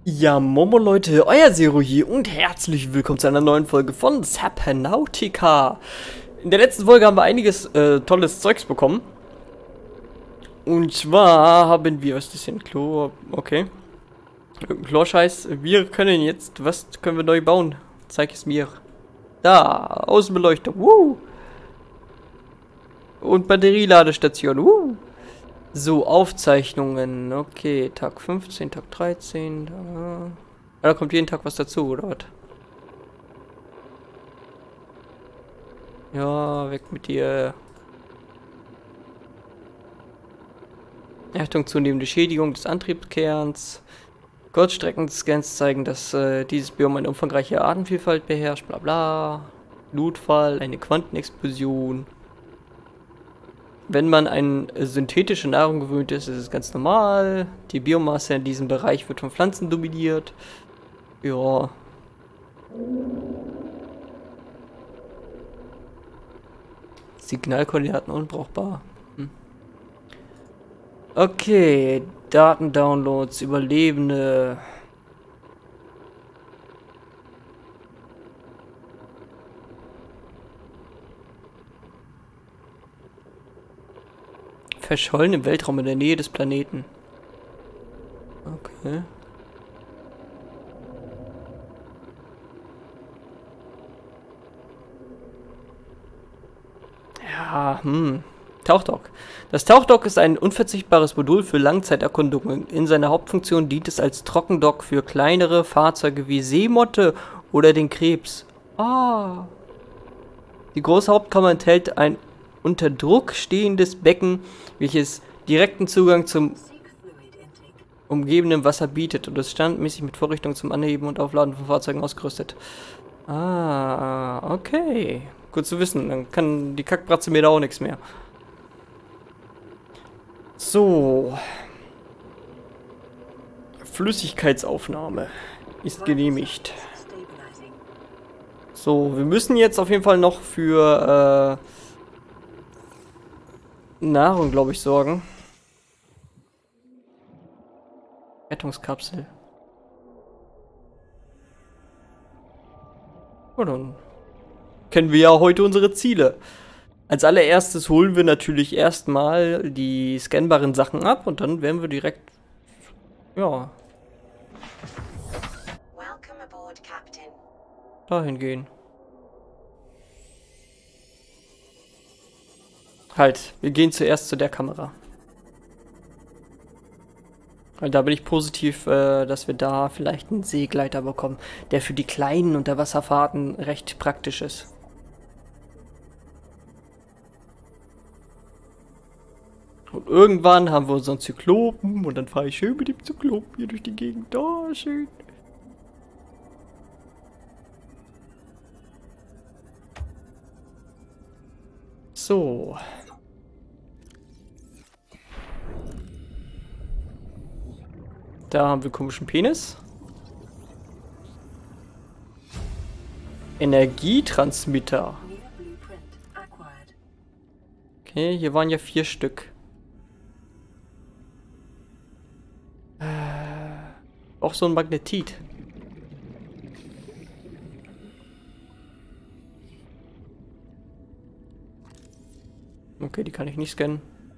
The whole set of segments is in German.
Ja, Momo Leute, euer Zero hier und herzlich willkommen zu einer neuen Folge von Subnautica. In der letzten Folge haben wir einiges tolles Zeugs bekommen. Und zwar haben wir, was ist das denn? Klo, okay. Chlorscheiß, wir können jetzt, was können wir neu bauen? Zeig es mir. Da, Außenbeleuchtung, Und Batterieladestation, So, Aufzeichnungen. Okay, Tag 15, Tag 13. Da kommt jeden Tag was dazu, oder was? Ja, weg mit dir. Achtung, zunehmende Schädigung des Antriebskerns. Kurzstreckenscans zeigen, dass dieses Biom eine umfangreiche Artenvielfalt beherrscht, bla bla. Blutfall, eine Quantenexplosion. Wenn man an synthetische Nahrung gewöhnt ist, ist es ganz normal. Die Biomasse in diesem Bereich wird von Pflanzen dominiert. Ja. Signalkoordinaten unbrauchbar. Okay, Datendownloads, Überlebende. Verschollen im Weltraum in der Nähe des Planeten. Okay. Ja, Tauchdock. Das Tauchdock ist ein unverzichtbares Modul für Langzeiterkundungen. In seiner Hauptfunktion dient es als Trockendock für kleinere Fahrzeuge wie Seemotte oder den Krebs. Ah. Die große Hauptkammer enthält ein unter Druck stehendes Becken, welches direkten Zugang zum umgebenden Wasser bietet und ist standardmäßig mit Vorrichtungen zum Anheben und Aufladen von Fahrzeugen ausgerüstet. Ah, okay. Gut zu wissen, dann kann die Kackbratze mir da auch nichts mehr. So. Flüssigkeitsaufnahme ist genehmigt. So, wir müssen jetzt auf jeden Fall noch für Nahrung, glaube ich, sorgen. Rettungskapsel. Oh, dann kennen wir ja heute unsere Ziele. Als allererstes holen wir natürlich erstmal die scannbaren Sachen ab und dann werden wir direkt, ja, dahin gehen. Halt, wir gehen zuerst zu der Kamera. Weil da bin ich positiv, dass wir da vielleicht einen Seegleiter bekommen, der für die kleinen Unterwasserfahrten recht praktisch ist. Und irgendwann haben wir unseren Zyklopen und dann fahre ich schön mit dem Zyklopen hier durch die Gegend. Da, schön. So. Da haben wir komischen Penis. Energietransmitter. Okay, hier waren ja 4 Stück. Auch so ein Magnetit. Okay, die kann ich nicht scannen.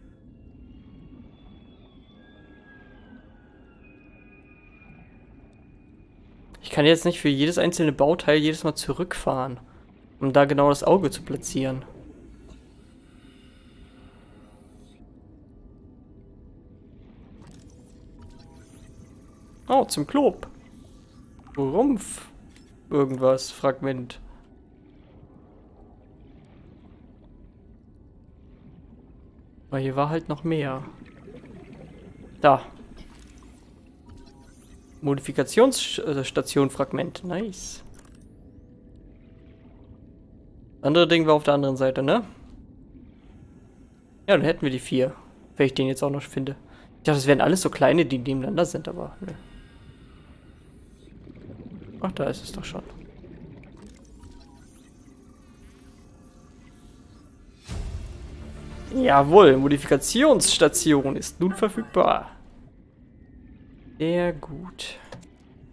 Ich kann jetzt nicht für jedes einzelne Bauteil jedes Mal zurückfahren, um da genau das Auge zu platzieren. Oh, zum Klob. Rumpf. Irgendwas. Fragment. Aber hier war halt noch mehr. Da. Modifikationsstation Fragment. Nice. Andere Ding war auf der anderen Seite, ne? Ja, dann hätten wir die 4. Wenn ich den jetzt auch noch finde. Ich dachte, das wären alles so kleine, die nebeneinander sind, aber ne. Ach, da ist es doch schon. Jawohl, Modifikationsstation ist nun verfügbar. Sehr gut.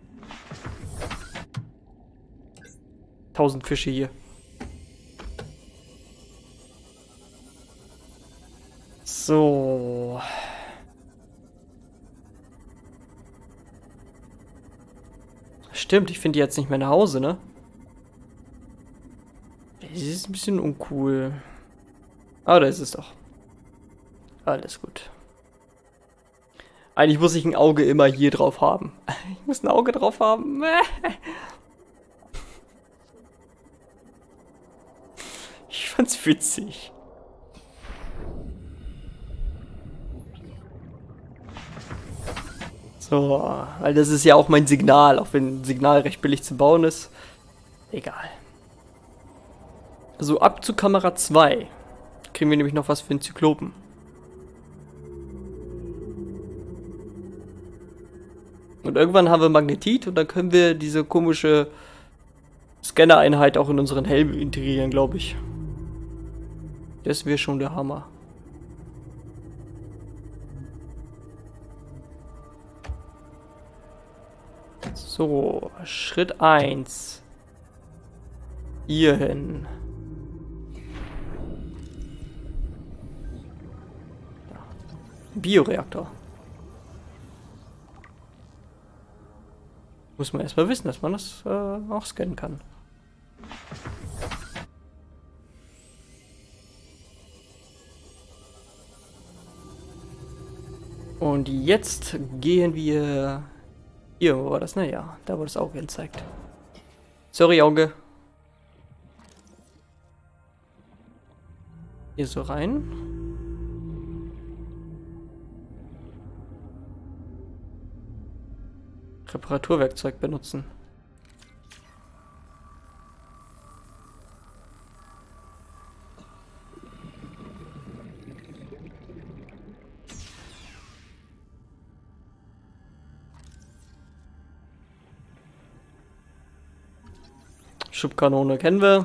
1000 Fische hier. So. Stimmt, ich finde die jetzt nicht mehr nach Hause, ne? Das ist ein bisschen uncool. Aber da ist es doch. Alles gut. Eigentlich muss ich ein Auge immer hier drauf haben. Ich muss ein Auge drauf haben. Ich fand's witzig. So, weil das ist ja auch mein Signal, auch wenn ein Signal recht billig zu bauen ist. Egal. So, ab zu Kamera 2. Kriegen wir nämlich noch was für einen Zyklopen. Und irgendwann haben wir Magnetit und dann können wir diese komische Scanner-Einheit auch in unseren Helm integrieren, glaube ich. Das wäre schon der Hammer. So, Schritt 1. Hier hin. Bioreaktor. Muss man erstmal wissen, dass man das auch scannen kann. Und jetzt gehen wir... Hier, wo war das? Naja, da wurde das Auge gezeigt. Sorry, Auge. Hier so rein. Reparaturwerkzeug benutzen. Schubkanone kennen wir.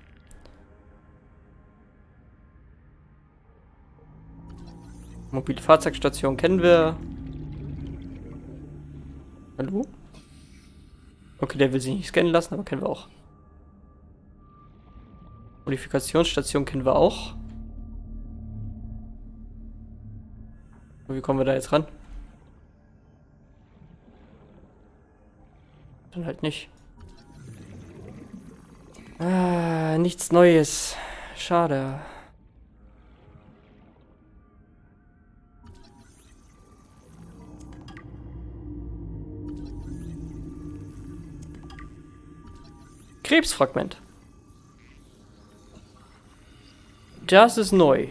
Mobile Fahrzeugstation kennen wir. Hallo? Okay, der will sich nicht scannen lassen, aber kennen wir auch. Modifikationsstation kennen wir auch. Und wie kommen wir da jetzt ran? Dann halt nicht. Ah, nichts Neues. Schade. Krebsfragment. Das ist neu.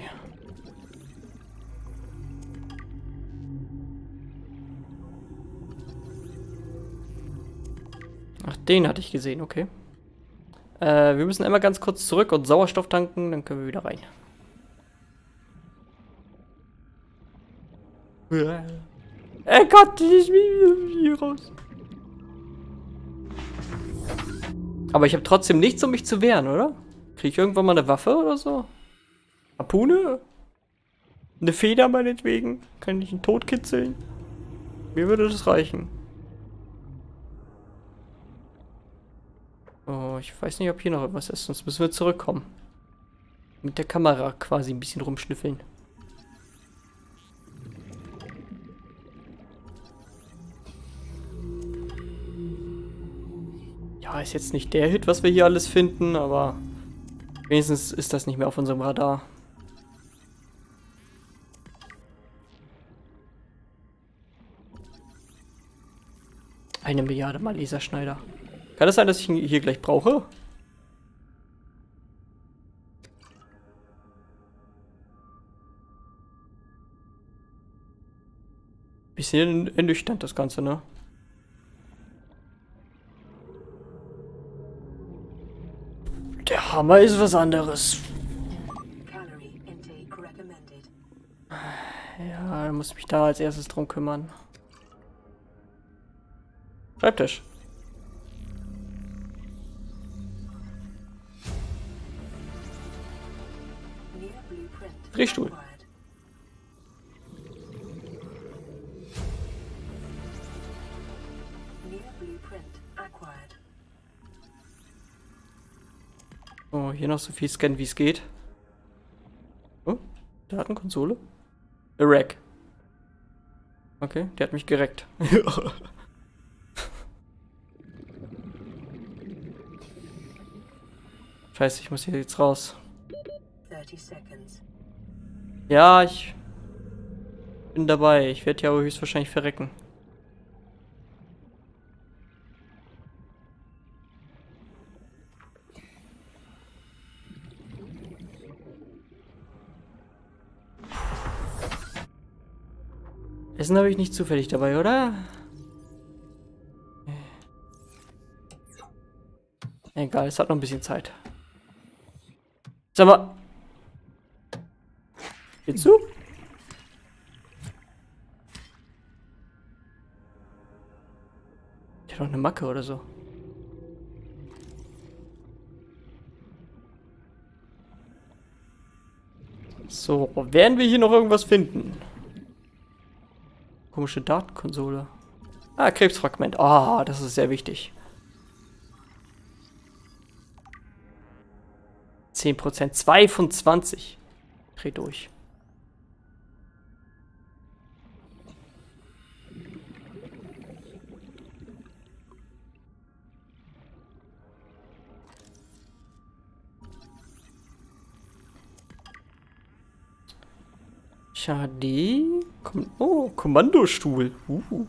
Ach, den hatte ich gesehen, okay. Wir müssen einmal ganz kurz zurück und Sauerstoff tanken, dann können wir wieder rein. Gott, ich will hier raus. Aber ich habe trotzdem nichts, um mich zu wehren, oder? Kriege ich irgendwann mal eine Waffe oder so? Harpune? Eine Feder meinetwegen? Kann ich ihn totkitzeln? Mir würde das reichen. Oh, ich weiß nicht, ob hier noch irgendwas ist, sonst müssen wir zurückkommen. Mit der Kamera quasi ein bisschen rumschnüffeln. Ja, ist jetzt nicht der Hit, was wir hier alles finden, aber wenigstens ist das nicht mehr auf unserem Radar. Eine Milliarde Mal Laserschneider. Kann es sein, dass ich ihn hier gleich brauche? Bisschen ernüchternd das Ganze, ne? Der Hammer ist was anderes. Ja, muss mich da als erstes drum kümmern. Schreibtisch. Drehstuhl. Oh, hier noch so viel scannen, wie es geht. Oh, Datenkonsole. Rack. Okay, der hat mich gereckt. Scheiße, ich muss hier jetzt raus. 30 seconds. Ja, ich bin dabei. Ich werde ja aber höchstwahrscheinlich verrecken. Essen habe ich nicht zufällig dabei, oder? Egal, es hat noch ein bisschen Zeit. Sag mal. Geht's zu? Der hat doch eine Macke oder so. So, werden wir hier noch irgendwas finden? Komische Datenkonsole. Ah, Krebsfragment. Ah, das ist sehr wichtig. 10%. 2 von 20. Dreh durch. Schade. Oh, Kommandostuhl. Near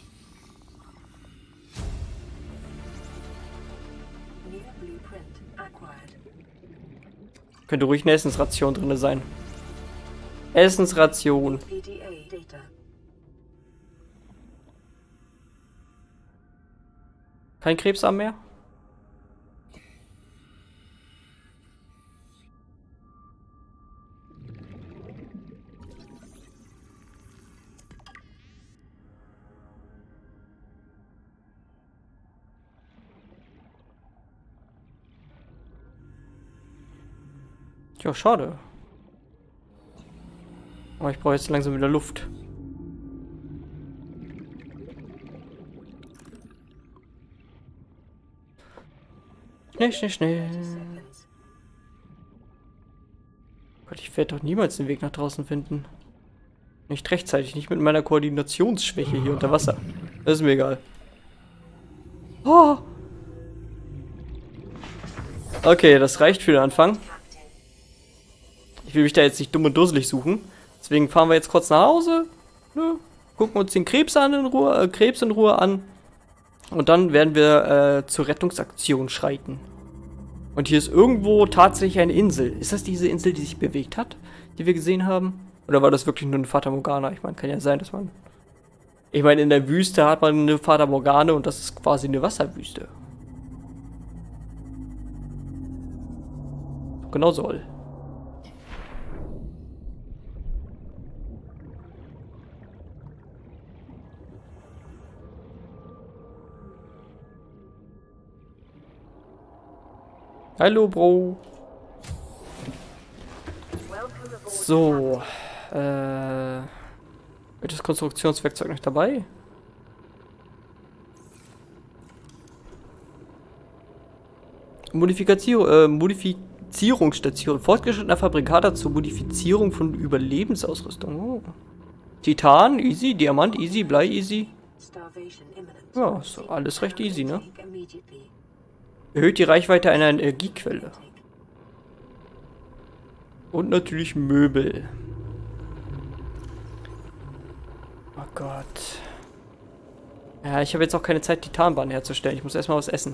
blueprint acquired. Könnte ruhig eine Essensration drin sein. Essensration. PDA data. Kein Krebsarm mehr? Ja, schade. Aber ich brauche jetzt langsam wieder Luft. Schnell, schnell, schnell. 30 seconds. Gott, ich werde doch niemals den Weg nach draußen finden. Nicht rechtzeitig, nicht mit meiner Koordinationsschwäche hier unter Wasser. Das ist mir egal. Oh. Okay, das reicht für den Anfang. Ich will mich da jetzt nicht dumm und dusselig suchen. Deswegen fahren wir jetzt kurz nach Hause. Ne? Gucken uns den Krebs in Ruhe an. Und dann werden wir zur Rettungsaktion schreiten. Und hier ist irgendwo tatsächlich eine Insel. Ist das diese Insel, die sich bewegt hat, die wir gesehen haben? Oder war das wirklich nur eine Fata Morgana? Ich meine, kann ja sein, dass man... Ich meine, in der Wüste hat man eine Fata Morgana und das ist quasi eine Wasserwüste. Genau soll. Hallo, Bro. So. Wird das Konstruktionswerkzeug noch dabei? Modifizierungsstation. Fortgeschrittener Fabrikator zur Modifizierung von Überlebensausrüstung. Oh. Titan, easy. Diamant, easy. Blei, easy. Starvation imminent. Ja, so alles recht easy, ne? Take immediately. Erhöht die Reichweite einer Energiequelle. Und natürlich Möbel. Oh Gott. Ja, ich habe jetzt auch keine Zeit, Titanbahn herzustellen. Ich muss erstmal was essen.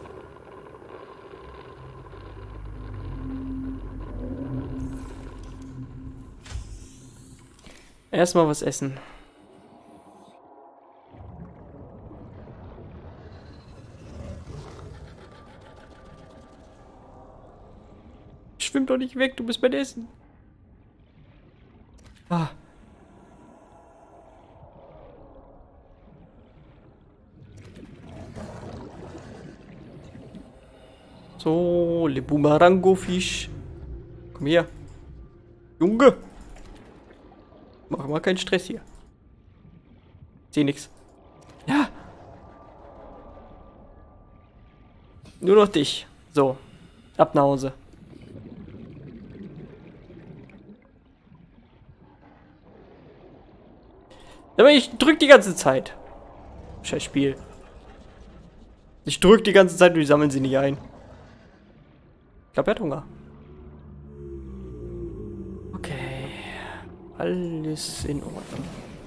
Erstmal was essen. Schwimm doch nicht weg, du bist beim Essen. Ah. So, Le Boomerango-Fisch. Komm her. Junge. Mach mal keinen Stress hier. Seh nix. Ja. Nur noch dich. So. Ab nach Hause. Aber ich drück die ganze Zeit. Scheiß Spiel. Ich drück die ganze Zeit und die sammeln sie nicht ein. Ich glaube, er hat Hunger. Okay. Alles in Ordnung.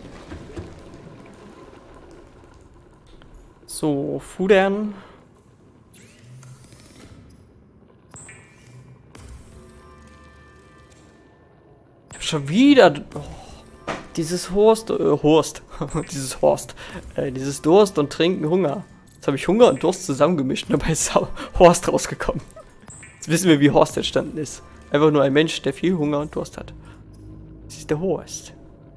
So, Futtern. Ich hab schon wieder... Oh, dieses Horst... dieses Horst. Dieses Durst und Trinken Hunger. Jetzt habe ich Hunger und Durst zusammengemischt und dabei ist Horst rausgekommen. Jetzt wissen wir, wie Horst entstanden ist. Einfach nur ein Mensch, der viel Hunger und Durst hat. Das ist der Horst.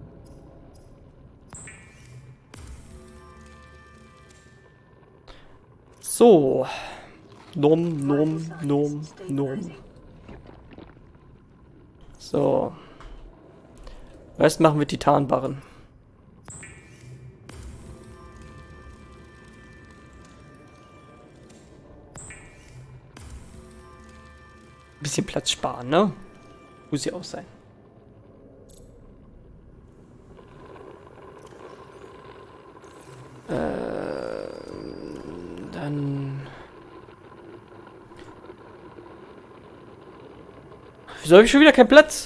So. Nom. So. Rest machen wir Titanbarren. Bisschen Platz sparen, ne? Muss ja auch sein. Dann... Wieso habe ich schon wieder keinen Platz?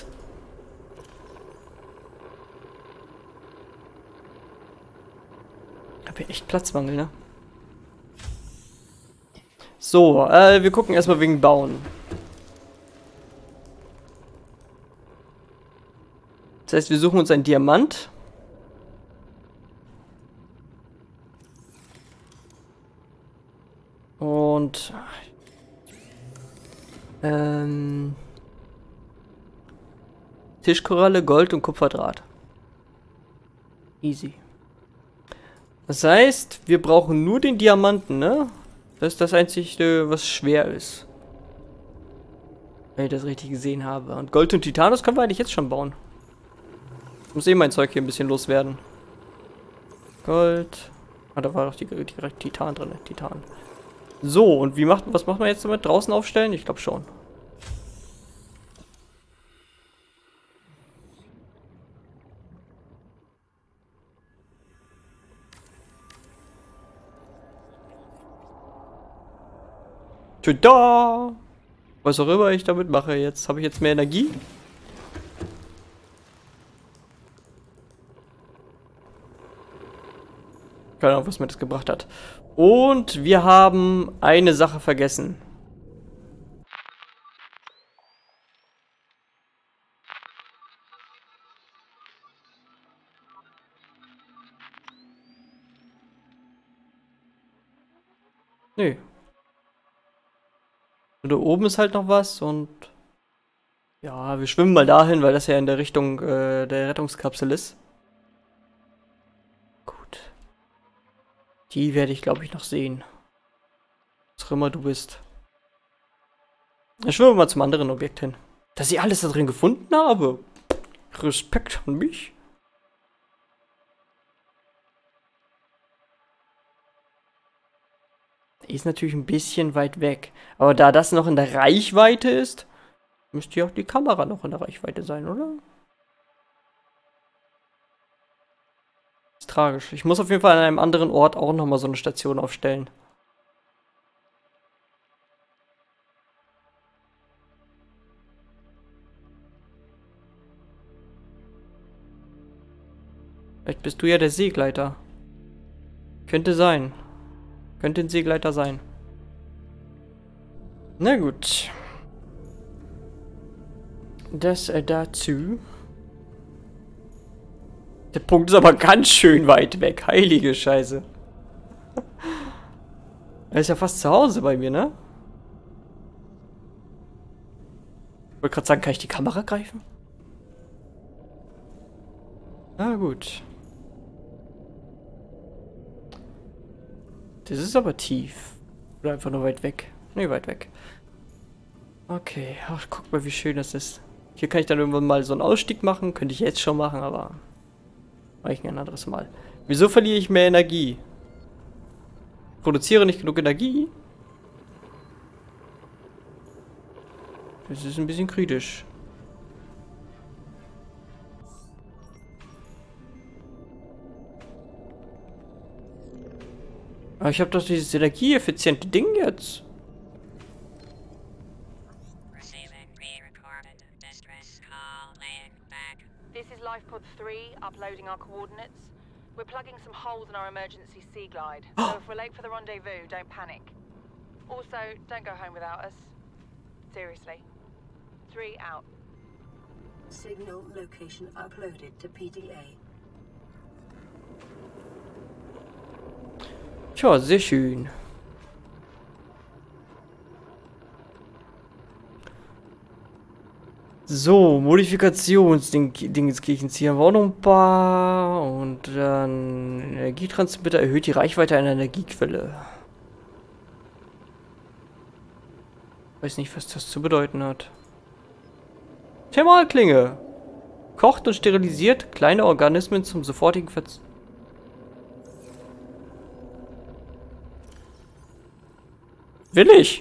Ich habe hier echt Platzmangel, ne? So, wir gucken erstmal wegen Bauen. Das heißt, wir suchen uns einen Diamant. Und... Tischkoralle, Gold und Kupferdraht. Easy. Das heißt, wir brauchen nur den Diamanten, ne? Das ist das Einzige, was schwer ist. Wenn ich das richtig gesehen habe. Und Gold und Titan, das können wir eigentlich jetzt schon bauen. Ich muss eh mein Zeug hier ein bisschen loswerden. Gold. Ah, da war doch direkt Titan drin. Titan. So, und was macht man jetzt damit? Draußen aufstellen? Ich glaube schon. Tada! Was auch immer ich damit mache jetzt. Habe ich jetzt mehr Energie? Keine Ahnung, was mir das gebracht hat. Und wir haben eine Sache vergessen. Nö. Da oben ist halt noch was und... Ja, wir schwimmen mal dahin, weil das ja in der Richtung der Rettungskapsel ist. Gut. Die werde ich, glaube ich, noch sehen. Was auch immer du bist. Dann schwimmen wir mal zum anderen Objekt hin. Dass ich alles da drin gefunden habe. Respekt an mich. Ist natürlich ein bisschen weit weg. Aber da das noch in der Reichweite ist, müsste ja auch die Kamera noch in der Reichweite sein, oder? Ist tragisch. Ich muss auf jeden Fall an einem anderen Ort auch nochmal so eine Station aufstellen. Vielleicht bist du ja der Seegleiter. Könnte sein. Könnte ein Seegleiter sein. Na gut. Das dazu. Der Punkt ist aber ganz schön weit weg. Heilige Scheiße. Er ist ja fast zu Hause bei mir, ne? Ich wollte gerade sagen, kann ich die Kamera greifen? Na gut. Das ist aber tief. Oder einfach nur weit weg. Ne, weit weg. Okay, ach, guck mal, wie schön das ist. Hier kann ich dann irgendwann mal so einen Ausstieg machen. Könnte ich jetzt schon machen, aber... mache ich ein anderes Mal. Wieso verliere ich mehr Energie? Produziere nicht genug Energie? Das ist ein bisschen kritisch. Aber ich habe doch dieses energieeffiziente Ding jetzt. This is Lifepod 3, uploading our coordinates. We're plugging some holes in our emergency sea glide, so if we're late for the rendezvous, don't panic. Also, don't go home without us. Seriously. 3 out. Signal location uploaded to PDA. Tja, sehr schön. So, Modifikationsdingskirchens. Hier haben wir auch noch ein paar. Und dann Energietransmitter erhöht die Reichweite einer Energiequelle. Weiß nicht, was das zu bedeuten hat. Thermalklinge. Kocht und sterilisiert kleine Organismen zum sofortigen Verzehr. Will ich?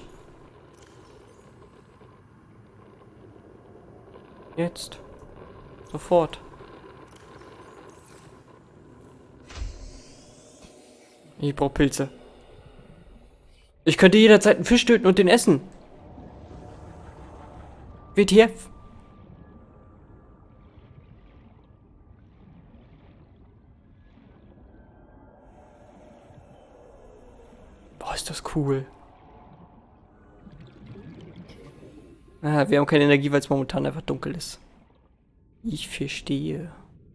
Jetzt. Sofort. Ich brauche Pilze. Ich könnte jederzeit einen Fisch töten und den essen. WTF. Boah, ist das cool. Ah, wir haben keine Energie, weil es momentan einfach dunkel ist. Ich verstehe.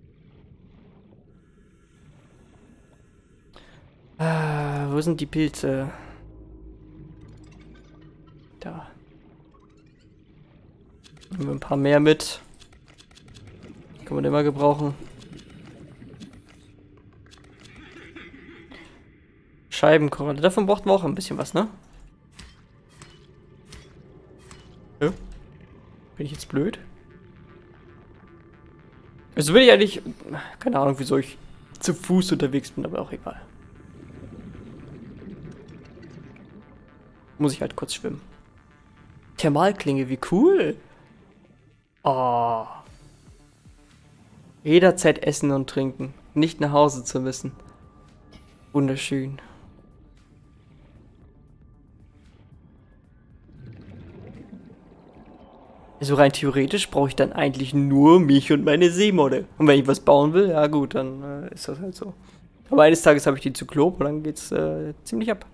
Ah, wo sind die Pilze? Da. Nehmen wir ein paar mehr mit. Kann man immer gebrauchen. Scheibenkoralle. Davon brauchten wir auch ein bisschen was, ne? Ja. Bin ich jetzt blöd? Also will ich eigentlich... Keine Ahnung, wieso ich zu Fuß unterwegs bin, aber auch egal. Muss ich halt kurz schwimmen. Thermalklinge, wie cool! Oh. Jederzeit essen und trinken. Nicht nach Hause zu müssen. Wunderschön. Also rein theoretisch brauche ich dann eigentlich nur mich und meine Seemodde. Und wenn ich was bauen will, ja gut, dann ist das halt so. Aber eines Tages habe ich die Zyklop und dann geht's ziemlich ab.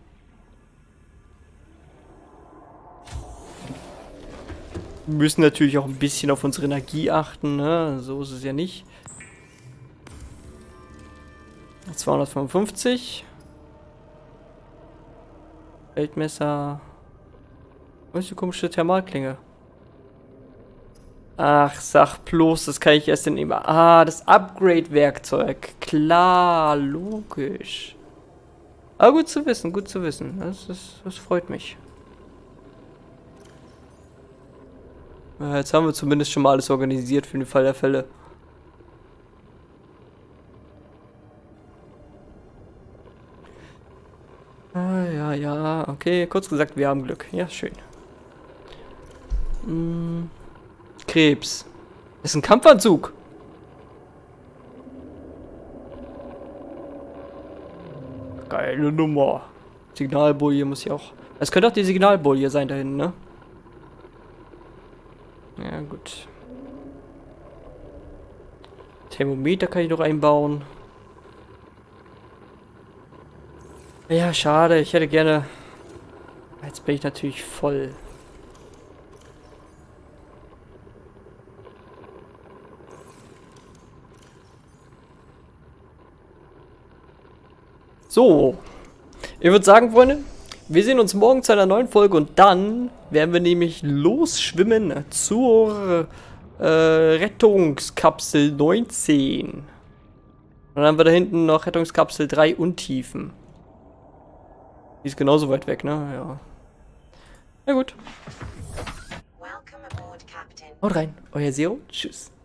Wir müssen natürlich auch ein bisschen auf unsere Energie achten, ne? So ist es ja nicht. 255. Feldmesser. Was ist die komische Thermalklinge? Ach, sag bloß, das kann ich erst nehmen. Ah, das Upgrade-Werkzeug. Klar, logisch. Aber gut zu wissen, gut zu wissen. Das freut mich. Ja, jetzt haben wir zumindest schon mal alles organisiert für den Fall der Fälle. Ah, ja, ja, okay. Kurz gesagt, wir haben Glück. Ja, schön. Krebs. Das ist ein Kampfanzug. Geile Nummer. Signalboje muss ja auch... Es könnte auch die Signalboje sein da hinten, ne? Ja, gut. Thermometer kann ich noch einbauen. Ja, schade. Ich hätte gerne... Jetzt bin ich natürlich voll. So. Ich würde sagen, Freunde, wir sehen uns morgen zu einer neuen Folge und dann werden wir nämlich losschwimmen zur Rettungskapsel 19. Und dann haben wir da hinten noch Rettungskapsel 3 Untiefen. Die ist genauso weit weg, ne? Ja. Na gut. Haut rein, euer Zero. Tschüss.